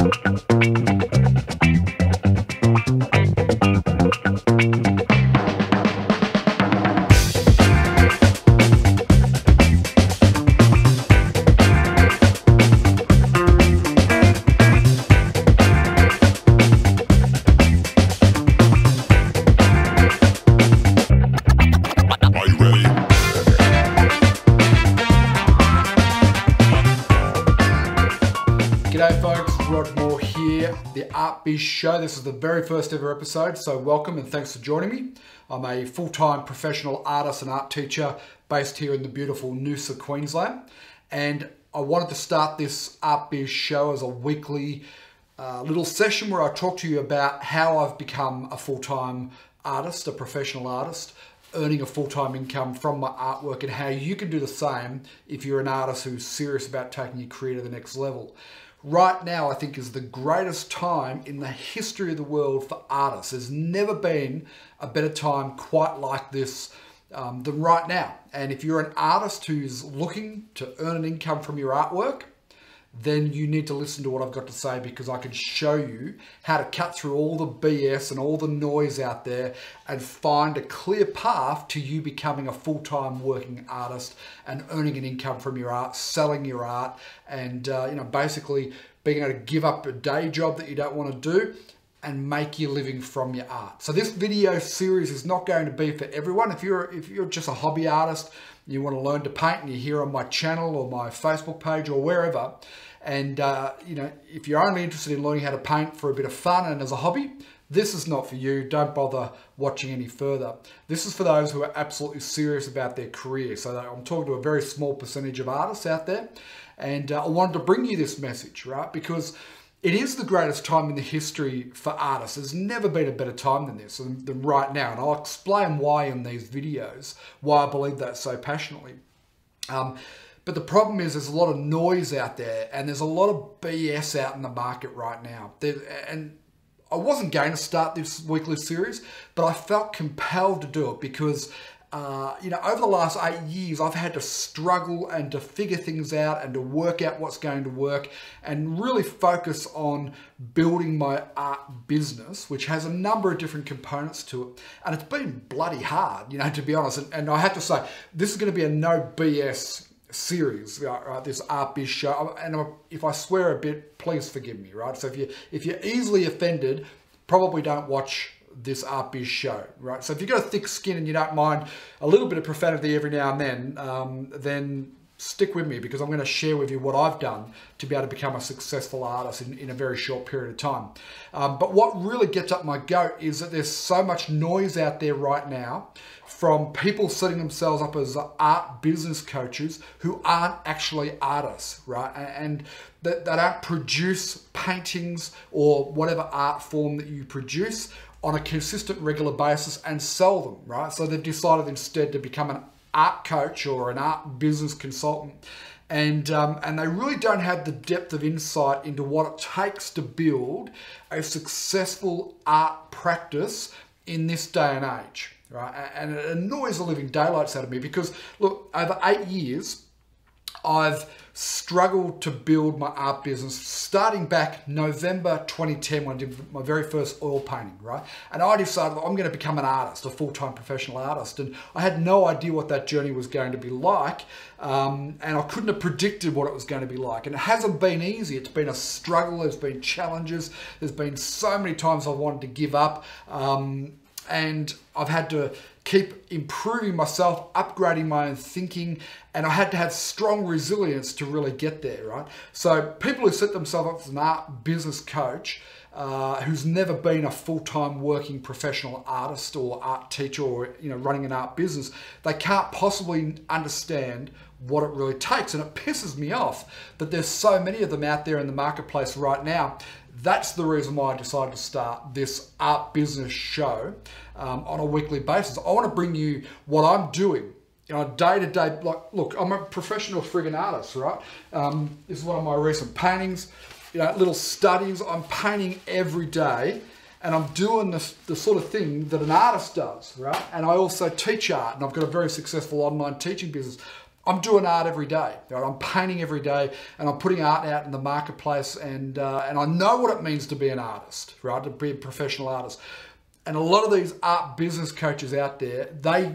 G'day folks, here, the Art Biz Show. This is the very first ever episode, so welcome and thanks for joining me. I'm a full-time professional artist and art teacher based here in the beautiful Noosa, Queensland. And I wanted to start this Art Biz Show as a weekly little session where I talk to you about how I've become a full-time artist, a professional artist, earning a full-time income from my artwork, and how you can do the same if you're an artist who's serious about taking your career to the next level. Right now, I think, is the greatest time in the history of the world for artists. There's never been a better time quite like this than right now. And if you're an artist who's looking to earn an income from your artwork, then you need to listen to what I've got to say, because I can show you how to cut through all the BS and all the noise out there and find a clear path to you becoming a full-time working artist and earning an income from your art, selling your art, and basically being able to give up a day job that you don't want to do and make your living from your art. So this video series is not going to be for everyone. If you're just a hobby artist, you want to learn to paint, and you're here on my channel or my Facebook page or wherever, and if you're only interested in learning how to paint for a bit of fun and as a hobby, this is not for you. Don't bother watching any further. This is for those who are absolutely serious about their career. So I'm talking to a very small percentage of artists out there, and I wanted to bring you this message, right? Because it is the greatest time in the history for artists. There's never been a better time than this, than right now. And I'll explain why in these videos, why I believe that so passionately. But the problem is there's a lot of noise out there, and there's a lot of BS out in the market right now. And I wasn't going to start this weekly series, but I felt compelled to do it because over the last 8 years, I've had to struggle and to figure things out and to work out what's going to work and really focus on building my art business, which has a number of different components to it. And it's been bloody hard, to be honest. And I have to say, this is going to be a no BS series, right? This Art Biz Show. And if I swear a bit, please forgive me, right? So if you're easily offended, probably don't watch this Art Biz Show, right? So if you've got a thick skin and you don't mind a little bit of profanity every now and then stick with me, because I'm going to share with you what I've done to be able to become a successful artist in a very short period of time. But what really gets up my goat is that there's so much noise out there right now from people setting themselves up as art business coaches who aren't actually artists, right? And they don't produce paintings or whatever art form that you produce on a consistent, regular basis and sell them, right? So they've decided instead to become an art coach or an art business consultant, and they really don't have the depth of insight into what it takes to build a successful art practice in this day and age, right? And it annoys the living daylights out of me because, look, over 8 years, I've struggled to build my art business, starting back November 2010 when I did my very first oil painting, right? And I decided I'm going to become an artist, a full-time professional artist. And I had no idea what that journey was going to be like. And I couldn't have predicted what it was going to be like. And it hasn't been easy. It's been a struggle. There's been challenges. There's been so many times I wanted to give up. And I've had to keep improving myself, upgrading my own thinking, and I had to have strong resilience to really get there, right? So people who set themselves up as an art business coach, who's never been a full-time working professional artist or art teacher or running an art business, they can't possibly understand what it really takes. And it pisses me off that there's so many of them out there in the marketplace right now. That's the reason why I decided to start this Art Business Show on a weekly basis. I want to bring you what I'm doing day-to-day. Like, look, I'm a professional friggin' artist, right? This is one of my recent paintings, little studies. I'm painting every day, and I'm doing the sort of thing that an artist does, right? And I also teach art, and I've got a very successful online teaching business. I'm doing art every day. Right? I'm painting every day, and I'm putting art out in the marketplace, and I know what it means to be an artist, right? To be a professional artist. And a lot of these art business coaches out there, they've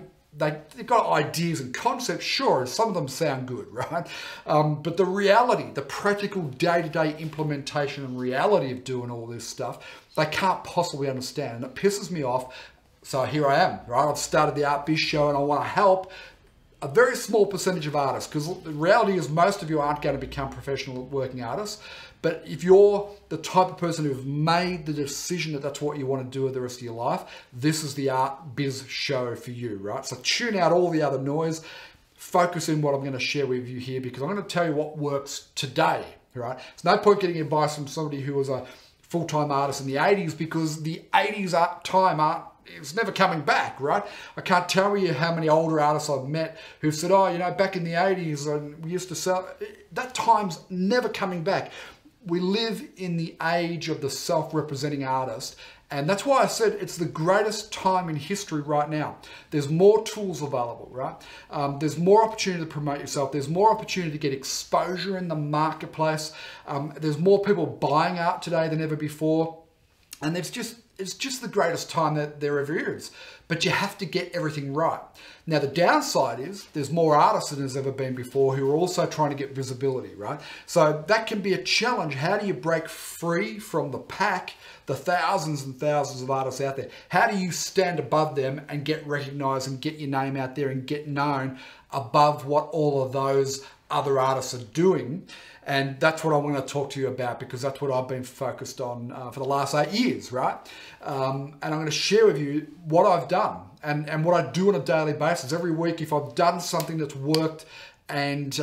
got ideas and concepts, sure, and some of them sound good, right? But the reality, the practical day-to-day implementation and reality of doing all this stuff, they can't possibly understand, and it pisses me off. So here I am, right? I've started the Art Biz Show, and I want to help a very small percentage of artists, because the reality is most of you aren't going to become professional working artists. But if you're the type of person who've made the decision that that's what you want to do with the rest of your life, this is the Art Biz Show for you, right? So tune out all the other noise, focus in what I'm going to share with you here, because I'm going to tell you what works today, right? It's no point getting advice from somebody who was a full-time artist in the 80s, because the 80s time art, it's never coming back, right? I can't tell you how many older artists I've met who said, oh, you know, back in the 80s, we used to sell. That time's never coming back. We live in the age of the self-representing artist, and that's why I said it's the greatest time in history right now. There's more tools available, right? There's more opportunity to promote yourself. There's more opportunity to get exposure in the marketplace. There's more people buying art today than ever before. And it's just the greatest time that there ever is. But you have to get everything right. Now, the downside is there's more artists than there's ever been before who are also trying to get visibility, right? So that can be a challenge. How do you break free from the pack, the thousands and thousands of artists out there? How do you stand above them and get recognized and get your name out there and get known above what all of those other artists are doing? And that's what I want to talk to you about, because that's what I've been focused on for the last 8 years, right? And I'm going to share with you what I've done and what I do on a daily basis. Every week, if I've done something that's worked and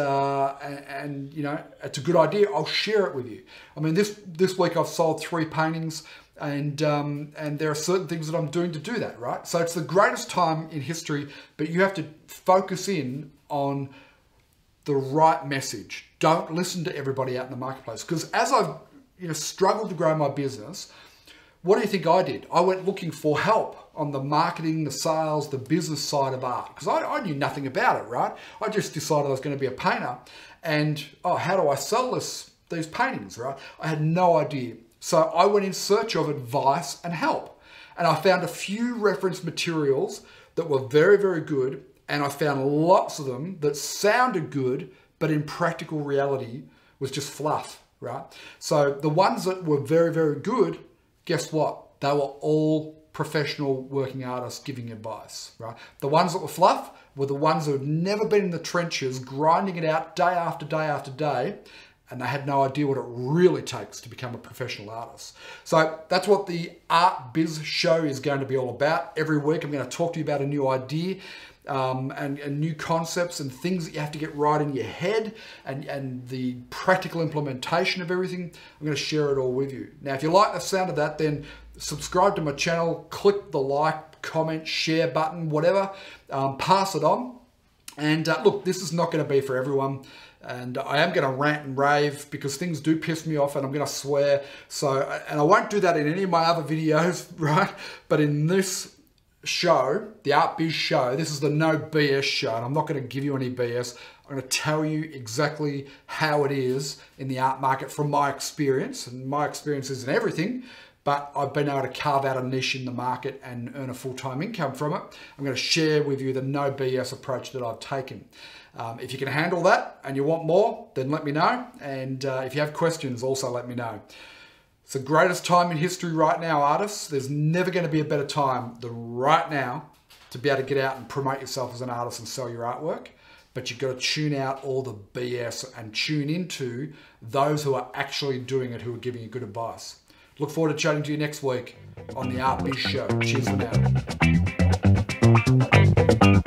you know, it's a good idea, I'll share it with you. I mean, this week I've sold 3 paintings, and there are certain things that I'm doing to do that, right? So it's the greatest time in history, but you have to focus in on the right message. Don't listen to everybody out in the marketplace. Because as I've struggled to grow my business, what do you think I did? I went looking for help on the marketing, the sales, the business side of art, because I knew nothing about it, right? I just decided I was going to be a painter, and how do I sell these paintings, right? I had no idea. So I went in search of advice and help, and I found a few reference materials that were very, very good. And I found lots of them that sounded good, but in practical reality was just fluff, right? So the ones that were very, very good, guess what? They were all professional working artists giving advice, right? The ones that were fluff were the ones that had never been in the trenches, grinding it out day after day after day, and they had no idea what it really takes to become a professional artist. So that's what the Art Biz Show is going to be all about. Every week I'm going to talk to you about a new idea, and new concepts and things that you have to get right in your head, and the practical implementation of everything. I'm going to share it all with you. Now, if you like the sound of that, then subscribe to my channel, click the like, comment, share button, whatever, pass it on. And look, this is not going to be for everyone. And I am going to rant and rave because things do piss me off, and I'm going to swear. So, and I won't do that in any of my other videos, right? But in this show, the Art Biz Show, this is the No BS show, and I'm not going to give you any BS. I'm going to tell you exactly how it is in the art market from my experience, and my experience isn't everything, but I've been able to carve out a niche in the market and earn a full-time income from it. I'm going to share with you the No BS approach that I've taken. If you can handle that and you want more, then let me know, and if you have questions, also let me know. It's the greatest time in history right now, artists. There's never going to be a better time than right now to be able to get out and promote yourself as an artist and sell your artwork. But you've got to tune out all the BS and tune into those who are actually doing it, who are giving you good advice. Look forward to chatting to you next week on the Art Biz Show. Cheers for now.